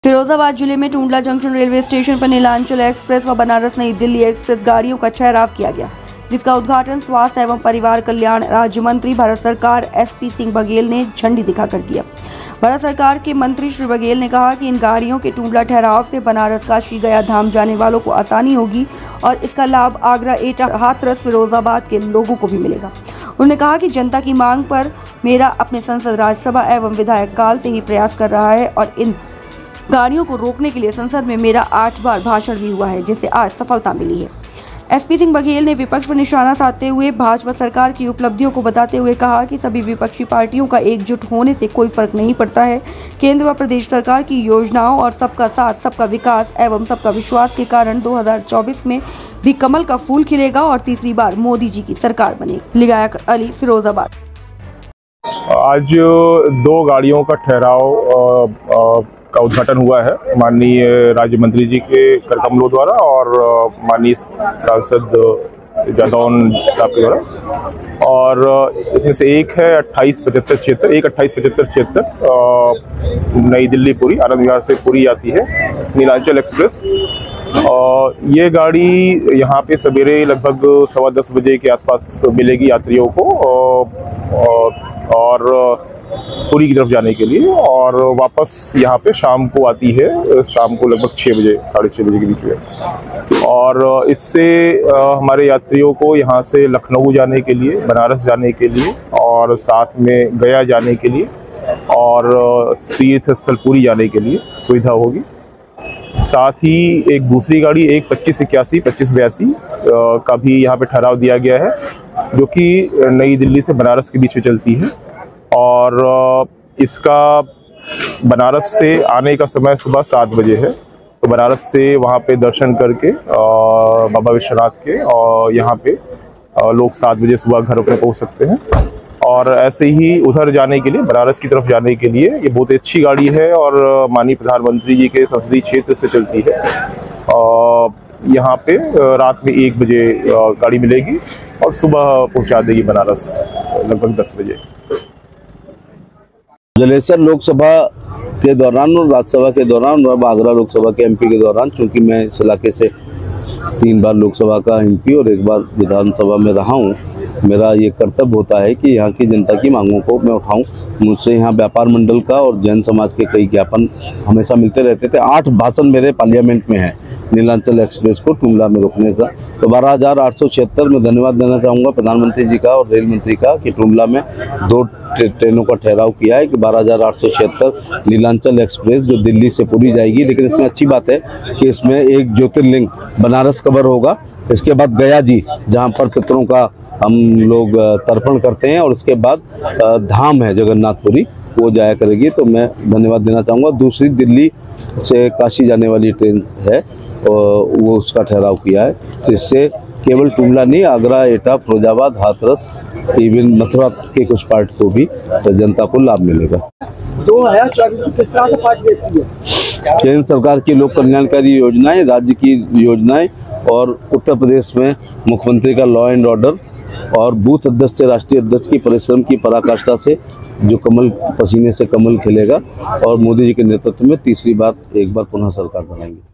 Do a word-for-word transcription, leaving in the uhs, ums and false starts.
फिरोजाबाद जिले में Tundla junction railway station पर नीलांचल एक्सप्रेस व बनारस नई दिल्ली एक्सप्रेस गाड़ियों का ठहराव किया गया, जिसका उद्घाटन स्वास्थ्य एवं परिवार कल्याण राज्य मंत्री भारत सरकार एसपी सिंह बघेल ने झंडी दिखाकर किया। भारत सरकार के मंत्री श्री बघेल ने कहा कि इन गाड़ियों के टूंडला ठहराव से बनारस काशी गया धाम जाने वालों को आसानी होगी और इसका लाभ आगरा, एटा, हाथरस, फिरोजाबाद के लोगों को भी मिलेगा। उन्होंने कहा कि जनता की मांग पर मेरा अपने संसद, राज्यसभा एवं विधायक काल से ही प्रयास कर रहा है और इन गाड़ियों को रोकने के लिए संसद में मेरा आठ बार भाषण भी हुआ है, जिससे आज सफलता मिली है। एसपी सिंह बघेल ने विपक्ष पर निशाना साधते हुए भाजपा सरकार की उपलब्धियों को बताते हुए कहा कि सभी विपक्षी पार्टियों का एकजुट होने से कोई फर्क नहीं पड़ता है। केंद्र व प्रदेश सरकार की योजनाओं और सबका साथ, सबका विकास एवं सबका विश्वास के कारण दो हज़ार चौबीस में भी कमल का फूल खिलेगा और तीसरी बार मोदी जी की सरकार बनेगी। लिगायक अली, फिरोजाबाद। आज दो गाड़ियों का ठहराव का उद्घाटन हुआ है माननीय राज्य मंत्री जी के कर कमलों द्वारा और माननीय सांसद जादौन साहब के द्वारा। और इसमें से एक है अट्ठाईस पचहत्तर छिहत्तर एक अट्ठाईस पचहत्तर छिहत्तर नई दिल्ली पुरी, आनंद विहार से पुरी आती है, नीलांचल एक्सप्रेस। और ये गाड़ी यहाँ पे सवेरे लगभग सवा दस बजे के आसपास मिलेगी यात्रियों को और, और पुरी की तरफ जाने के लिए, और वापस यहाँ पे शाम को आती है, शाम को लगभग छः बजे साढ़े छः बजे के बीच में। और इससे हमारे यात्रियों को यहाँ से लखनऊ जाने के लिए, बनारस जाने के लिए और साथ में गया जाने के लिए और तीर्थ स्थल पुरी जाने के लिए सुविधा होगी। साथ ही एक दूसरी गाड़ी एक पच्चीस इक्यासी पच्चीस बयासी का भी यहाँ पे ठहराव दिया गया है, जो कि नई दिल्ली से बनारस के बीच में चलती है। और इसका बनारस से आने का समय सुबह सात बजे है, तो बनारस से वहाँ पे दर्शन करके बाबा विश्वनाथ के और यहाँ पे लोग सात बजे सुबह घर अपने पहुँच सकते हैं। और ऐसे ही उधर जाने के लिए, बनारस की तरफ जाने के लिए ये बहुत अच्छी गाड़ी है और माननीय प्रधानमंत्री जी के संसदीय क्षेत्र से चलती है। यहाँ पे रात में एक बजे गाड़ी मिलेगी और सुबह पहुँचा देगी बनारस लगभग दस बजे। जलेसर लोकसभा के दौरान और राज्यसभा के दौरान और आगरा लोकसभा के एमपी के दौरान, चूंकि मैं इस इलाके से तीन बार लोकसभा का एमपी और एक बार विधानसभा में रहा हूं, मेरा ये कर्तव्य होता है कि यहाँ की जनता की मांगों को मैं उठाऊं। मुझसे यहाँ व्यापार मंडल का और जैन समाज के कई ज्ञापन हमेशा मिलते रहते थे। आठ भाषण मेरे पार्लियामेंट में है नीलांचल एक्सप्रेस को टूंडला में रोकने का। तो बारह हज़ार आठ सौ छिहत्तर में धन्यवाद देना चाहूँगा प्रधानमंत्री जी का और रेल मंत्री का कि टूंडला में दो ट्रेनों का ठहराव किया है कि बारह हज़ार आठ सौ छिहत्तर नीलांचल एक्सप्रेस जो दिल्ली से पुरी जाएगी। लेकिन इसमें अच्छी बात है कि इसमें एक ज्योतिर्लिंग बनारस कवर होगा, इसके बाद गया जी जहाँ पर पितरों का हम लोग तर्पण करते हैं, और उसके बाद धाम है जगन्नाथपुरी, वो जाया करेगी। तो मैं धन्यवाद देना चाहूँगा। दूसरी दिल्ली से काशी जाने वाली ट्रेन है, वो उसका ठहराव किया है। तो इससे केवल टूंडला नहीं, आगरा, एटा, फिरोजाबाद, हाथरस, इवन मथुरा के कुछ पार्ट को भी जनता को लाभ मिलेगा। दो हजार चौबीस किस तरह से पार्टी देखती है? केंद्र सरकार की लोक कल्याणकारी योजनाएं, राज्य की योजनाएं और उत्तर प्रदेश में मुख्यमंत्री का लॉ एंड ऑर्डर और बूथ अध्यक्ष से राष्ट्रीय अध्यक्ष की परिश्रम की पराकाष्ठा से जो कमल पसीने से कमल खिलेगा और मोदी जी के नेतृत्व में तीसरी बार एक बार पुनः सरकार बनाएंगे।